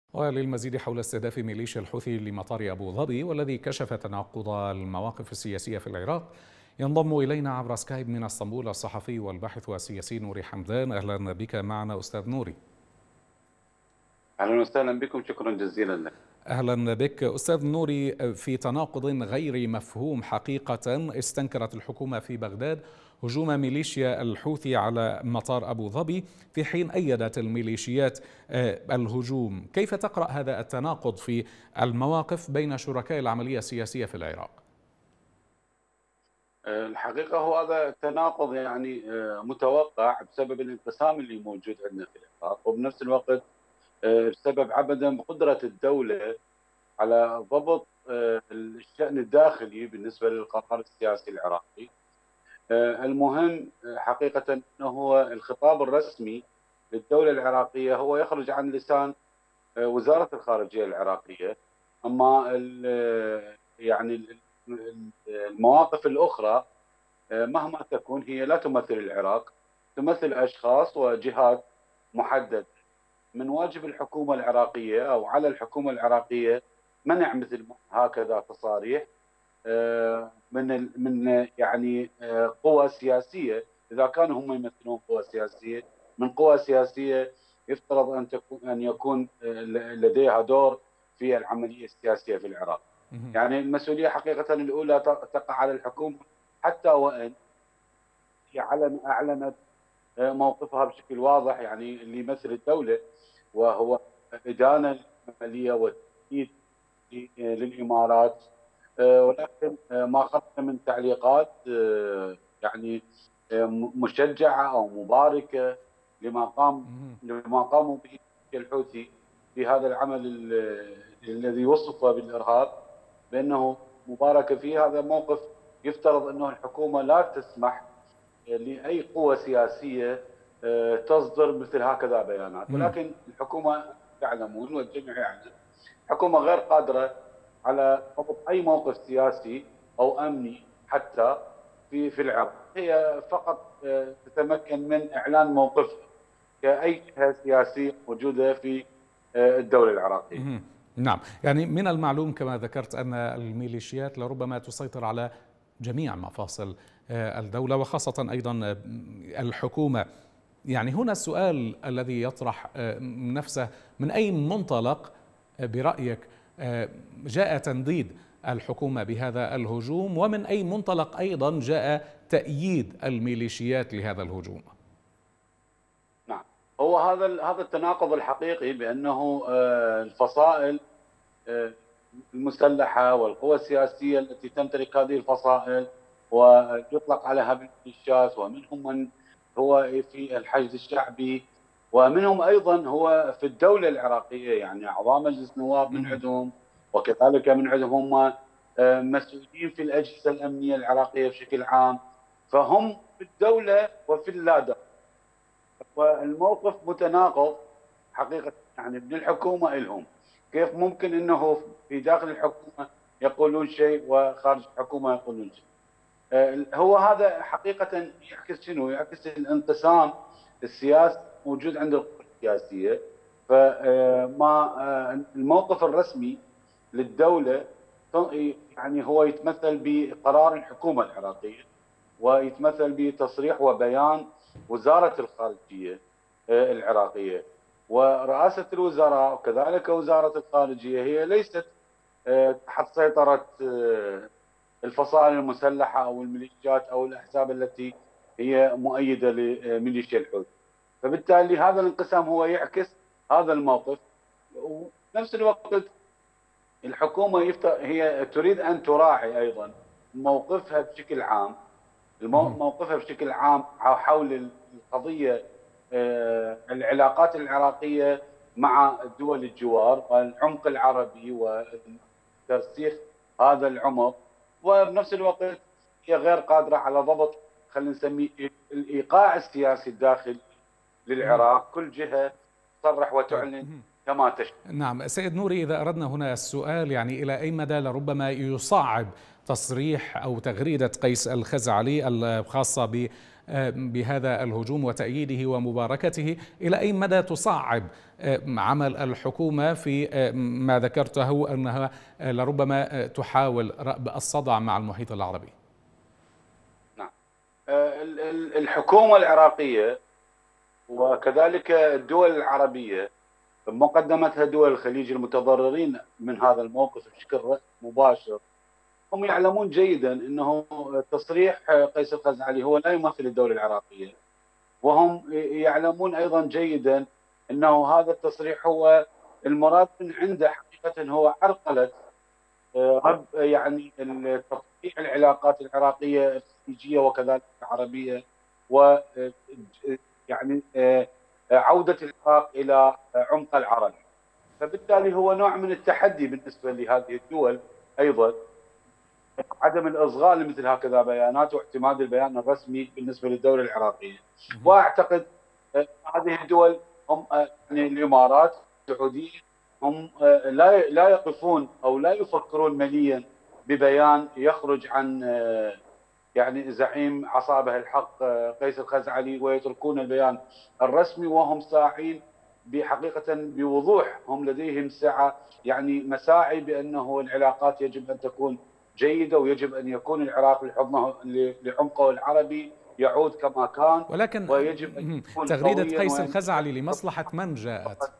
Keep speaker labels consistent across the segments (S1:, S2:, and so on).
S1: وللمزيد حول استهداف ميليشيا الحوثي لمطار أبو ظبي والذي كشف تناقض المواقف السياسية في العراق، ينضم إلينا عبر سكايب من اسطنبول الصحفي والباحث والسياسي نوري حمدان. أهلا بك معنا أستاذ نوري.
S2: اهلا وسهلا بكم، شكرا جزيلا لك.
S1: أهلا بك أستاذ نوري. في تناقض غير مفهوم حقيقة، استنكرت الحكومة في بغداد هجوم ميليشيا الحوثي على مطار أبو ظبي، في حين أيدت الميليشيات الهجوم. كيف تقرأ هذا التناقض في المواقف بين شركاء العملية السياسية في العراق؟
S2: الحقيقه هو هذا تناقض متوقع بسبب الانقسام اللي موجود عندنا في العراق، وبنفس الوقت بسبب عدم قدره الدوله على ضبط الشان الداخلي بالنسبه للقرار السياسي العراقي. المهم حقيقه انه هو الخطاب الرسمي للدوله العراقيه هو يخرج عن لسان وزاره الخارجيه العراقيه، اما المواقف الاخرى مهما تكون هي لا تمثل العراق، تمثل اشخاص وجهات محدده. من واجب الحكومه العراقيه او على الحكومه العراقيه منع مثل هكذا تصاريح من قوى سياسيه، اذا كانوا هم يمثلون قوى سياسيه، من قوى سياسيه يفترض ان يكون لديها دور في العمليه السياسيه في العراق. يعني المسؤوليه حقيقه الاولى تقع على الحكومه، حتى وان هي اعلنت موقفها بشكل واضح، يعني اللي يمثل الدوله، وهو ادانه العمليه والتأييد للامارات، ولكن ما خرج من تعليقات مشجعه او مباركه لما قاموا به الحوثي في هذا العمل الذي وصف بالارهاب بانه مباركه فيه. هذا موقف يفترض انه الحكومه لا تسمح لاي قوه سياسيه تصدر مثل هكذا بيانات، ولكن الحكومه تعلمون والجميع يعلم الحكومه غير قادره على ضبط اي موقف سياسي او امني حتى في العراق. هي فقط تتمكن من اعلان موقفها كاي جهه سياسيه موجوده في الدوله العراقيه.
S1: نعم، يعني من المعلوم كما ذكرت أن الميليشيات لربما تسيطر على جميع مفاصل الدولة وخاصة أيضا الحكومة. يعني هنا السؤال الذي يطرح نفسه: من أي منطلق برأيك جاء تنديد الحكومة بهذا الهجوم، ومن أي منطلق أيضا جاء تأييد الميليشيات لهذا الهجوم؟
S2: نعم، هو هذا التناقض الحقيقي، بأنه الفصائل المسلحة والقوى السياسية التي تمتلك هذه الفصائل ويطلق عليها بالميليشيات، ومنهم من هو في الحشد الشعبي، ومنهم ايضا هو في الدوله العراقيه، يعني اعضاء مجلس النواب من عندهم، وكذلك من عندهم هم مسؤولين في الاجهزه الامنيه العراقيه بشكل عام، فهم في الدوله وفي اللا. والموقف متناقض حقيقه، يعني من الحكومه لهم. كيف ممكن انه في داخل الحكومه يقولون شيء وخارج الحكومه يقولون شيء؟ هو هذا حقيقة يعكس شنو؟ يعكس الانقسام السياسي موجود عند القوى السياسية. فما الموقف الرسمي للدولة يعني هو يتمثل بقرار الحكومة العراقية، ويتمثل بتصريح وبيان وزارة الخارجية العراقية، ورئاسة الوزراء وكذلك وزارة الخارجية هي ليست تحت سيطرة الفصائل المسلحة أو الميليشيات أو الأحزاب التي هي مؤيدة لميليشيا الحوثي. فبالتالي هذا الانقسام هو يعكس هذا الموقف. وبنفس الوقت الحكومة هي تريد أن تراعي أيضا موقفها بشكل عام، موقفها بشكل عام حول القضية، العلاقات العراقية مع دول الجوار والعمق العربي وترسيخ هذا العمق، وبنفس الوقت هي غير قادرة على ضبط، خلينا نسميه الإيقاع السياسي الداخلي للعراق. كل جهة تصرح وتعلن كما تشاء.
S1: نعم سيد نوري، إذا أردنا هنا السؤال يعني إلى أي مدى لربما يصعب تصريح أو تغريدة قيس الخزعلي الخاصة بهذا الهجوم وتأييده ومباركته، إلى أي مدى تصعب عمل الحكومة في ما ذكرته أنها لربما تحاول رأب الصدع مع المحيط العربي؟
S2: نعم. الحكومة العراقية وكذلك الدول العربية بمقدمتها دول الخليج المتضررين من هذا الموقف بشكل مباشر، هم يعلمون جيدا انه تصريح قيس الخزعلي هو لا يمثل الدولة العراقية، وهم يعلمون ايضا جيدا انه هذا التصريح هو المراد من عنده حقيقة هو عرقلة يعني تطبيع العلاقات العراقية الخليجية وكذلك العربية، و يعني عودة العراق إلى عمق العرب. فبالتالي هو نوع من التحدي بالنسبة لهذه الدول أيضا، عدم الإصغاء لمثل هكذا بيانات واعتماد البيان الرسمي بالنسبة للدولة العراقية. وأعتقد هذه الدول هم يعني الإمارات السعودية هم لا يقفون أو لا يفكرون مليا ببيان يخرج عن يعني زعيم عصابة الحق قيس الخزعلي ويتركون البيان الرسمي، وهم ساعين بحقيقة بوضوح، هم لديهم سعة يعني مساعي بأنه العلاقات يجب أن تكون جيدة، ويجب أن يكون العراق لعمقه العربي يعود كما كان،
S1: ولكن
S2: ويجب أن يكون
S1: تغريدة
S2: قويا
S1: قيس الخزعلي لمصلحة من جاءت؟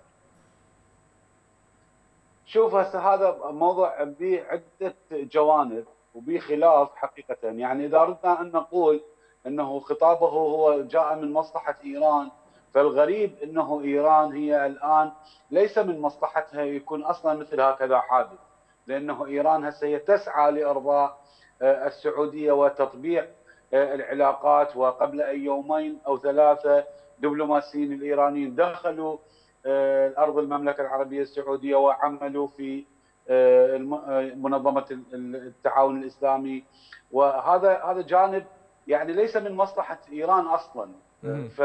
S2: شوف هسه هذا موضوع به عدة جوانب وبه خلاف حقيقة. يعني إذا أردنا أن نقول أنه خطابه هو جاء من مصلحة إيران، فالغريب أنه إيران هي الآن ليس من مصلحتها يكون أصلا مثل هكذا حادث، لأنه إيران هسه هي تسعى لإرضاء السعودية وتطبيع العلاقات. وقبل أي يومين أو ثلاثة دبلوماسيين الإيرانيين دخلوا الأرض المملكة العربية السعودية وعملوا في منظمة التعاون الإسلامي، وهذا جانب يعني ليس من مصلحة إيران أصلا. ف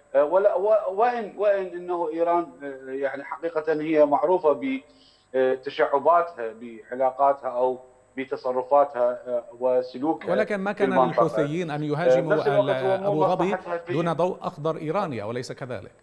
S2: وإن إنه إيران يعني حقيقة هي معروفة بتشعباتها بعلاقاتها أو بتصرفاتها وسلوكها
S1: ولكن ما
S2: في
S1: كان
S2: المنطقة.
S1: للحوثيين أن يهاجموا أبو ظبي
S2: في
S1: دون ضوء أخضر إيراني، أوليس كذلك؟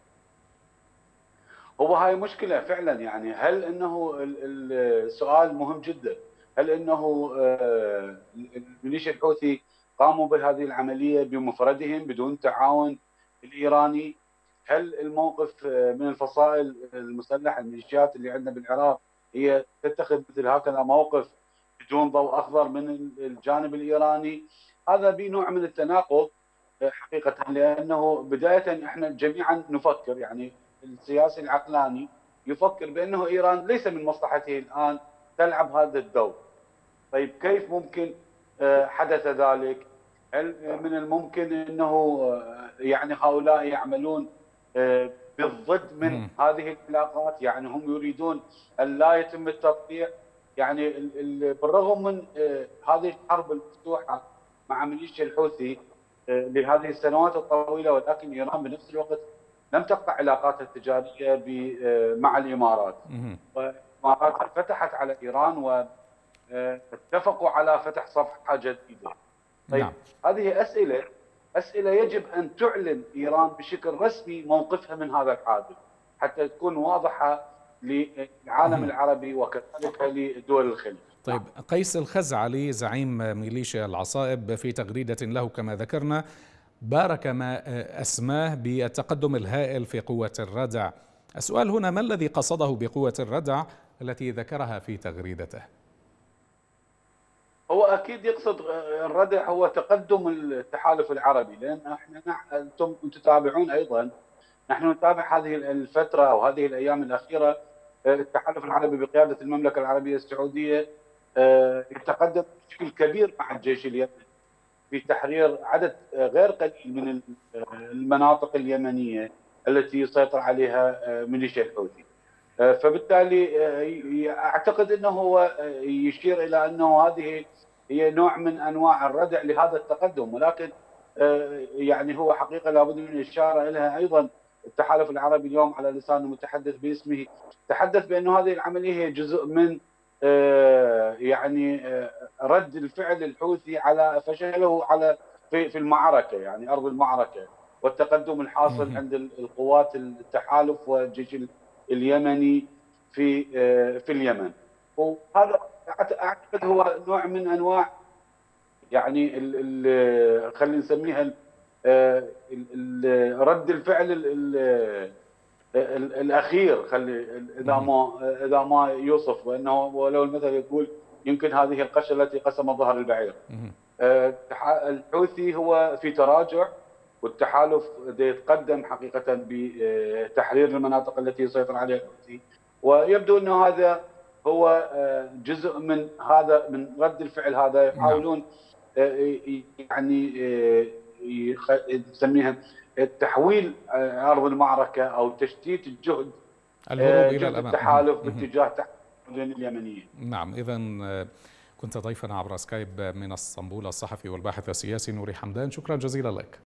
S2: هو هاي مشكلة فعلا. يعني هل انه السؤال مهم جدا، هل انه الميليشيا الحوثي قاموا بهذه العملية بمفردهم بدون تعاون الإيراني؟ هل الموقف من الفصائل المسلحة الميليشيات اللي عندنا بالعراق هي تتخذ مثل هكذا موقف بدون ضوء أخضر من الجانب الإيراني؟ هذا بنوع من التناقض حقيقة، لأنه بداية احنا جميعا نفكر، يعني السياسي العقلاني يفكر بأنه إيران ليس من مصلحته الآن تلعب هذا الدور. طيب كيف ممكن حدث ذلك؟ هل من الممكن أنه يعني هؤلاء يعملون بالضد من هذه العلاقات؟ يعني هم يريدون أن لا يتم التطبيع. يعني بالرغم من هذه الحرب المفتوحة مع ميليشيا الحوثي لهذه السنوات الطويلة، ولكن إيران بنفس الوقت لم تقطع علاقاتها التجارية مع الإمارات، والإمارات فتحت على إيران واتفقوا على فتح صفحة جديدة. طيب
S1: نعم.
S2: هذه أسئلة يجب أن تعلن إيران بشكل رسمي موقفها من هذا الحادث حتى تكون واضحة للعالم العربي وكذلك لدول الخليج.
S1: طيب قيس الخزعلي زعيم ميليشيا العصائب في تغريدة له كما ذكرنا بارك ما أسماه بالتقدم الهائل في قوة الردع. السؤال هنا: ما الذي قصده بقوة الردع التي ذكرها في تغريدته؟
S2: هو أكيد يقصد الردع هو تقدم التحالف العربي، لأن احنا أنتم تتابعون أيضا، نحن نتابع هذه الفترة أو هذه الأيام الأخيرة التحالف العربي بقيادة المملكة العربية السعودية يتقدم بشكل كبير مع الجيش اليمني في تحرير عدد غير قليل من المناطق اليمنية التي يسيطر عليها ميليشيا الحوثي. فبالتالي أعتقد أنه هو يشير إلى أنه هذه هي نوع من أنواع الردع لهذا التقدم، ولكن يعني هو حقيقة لابد من الإشارة إليها أيضا. التحالف العربي اليوم على لسان المتحدث باسمه تحدث بأنه هذه العملية هي جزء من يعني رد الفعل الحوثي على فشله على في المعركه، يعني ارض المعركه، والتقدم الحاصل عند القوات التحالف والجيش اليمني في اليمن. وهذا اعتقد هو نوع من انواع، يعني خلينا نسميها رد الفعل الاخير، اذا ما يوصف، وانه ولو المثل يقول يمكن هذه القشه التي قسمت ظهر البعير. الحوثي هو في تراجع، والتحالف يتقدم حقيقه بتحرير المناطق التي يسيطر عليها الحوثي، ويبدو انه هذا هو جزء من رد الفعل هذا. يحاولون يعني نسميها تحويل ارض المعركه او تشتيت الجهد،
S1: الهروب الى
S2: جهد
S1: الامام
S2: التحالف باتجاه تحرير اليمنيين.
S1: نعم، اذا كنت ضيفنا عبر سكايب من اسطنبول الصحفي والباحث السياسي نوري حمدان، شكرا جزيلا لك.